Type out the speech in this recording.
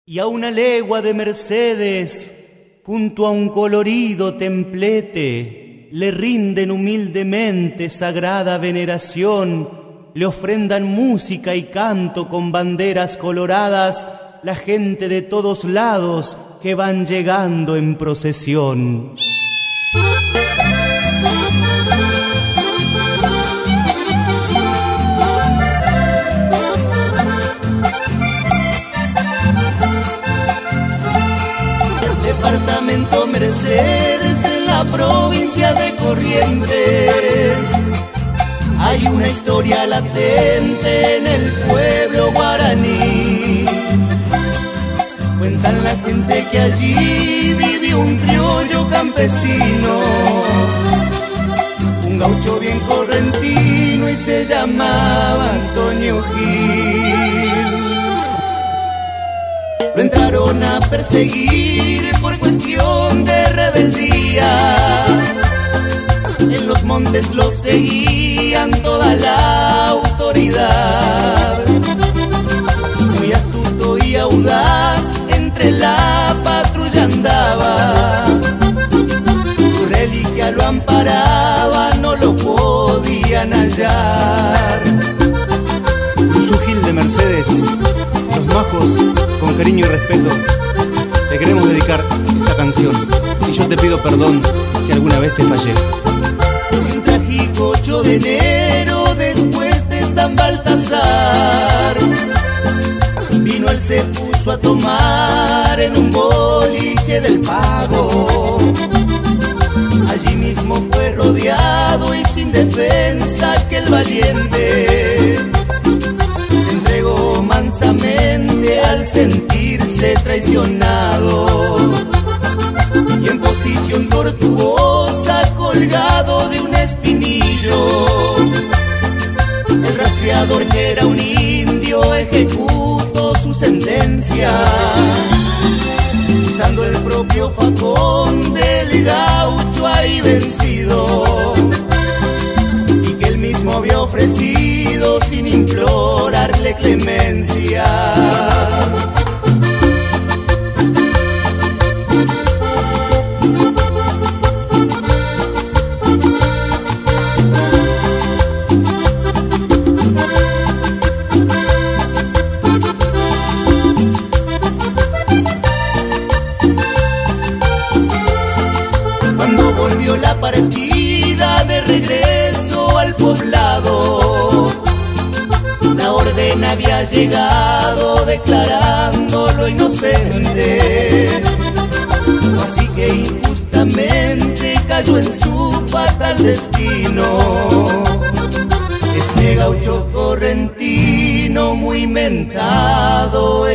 Y a una legua de Mercedes, junto a un colorido templete, le rinden humildemente sagrada veneración, le ofrendan música y canto con banderas coloradas, la gente de todos lados que van llegando en procesión. Departamento Mercedes en la provincia de Corrientes. Hay una historia latente en el pueblo guaraní. Cuentan la gente que allí vivió un criollo campesino, un gaucho bien correntino y se llamaba Antonio Gil. Lo entraron a perseguir por cuestión de rebeldía. En los montes lo seguían toda la autoridad. Muy astuto y audaz entre la patrulla andaba. Su reliquia lo amparaba, no lo podían hallar. Su Gil de Mercedes, los majos, con cariño y respeto, te queremos dedicar esta canción. Y yo te pido perdón si alguna vez te fallé. Un trágico 8 de enero, después de San Baltasar, vino él, se puso a tomar en un boliche del Pago. Allí mismo fue rodeado y sin defensa aquel valiente se entregó mansamente al sentirse traicionado, y en posición tortuosa, colgado de un espinillo, el rastreador, que era un indio, ejecutó su sentencia, usando el propio facón del gaucho ahí vencido, y que él mismo había ofrecido sin implorarle clemencia. Cuando volvió la partida de regreso al poblado, la orden había llegado declarándolo inocente, así que injustamente cayó en su fatal destino este gaucho correntino muy mentado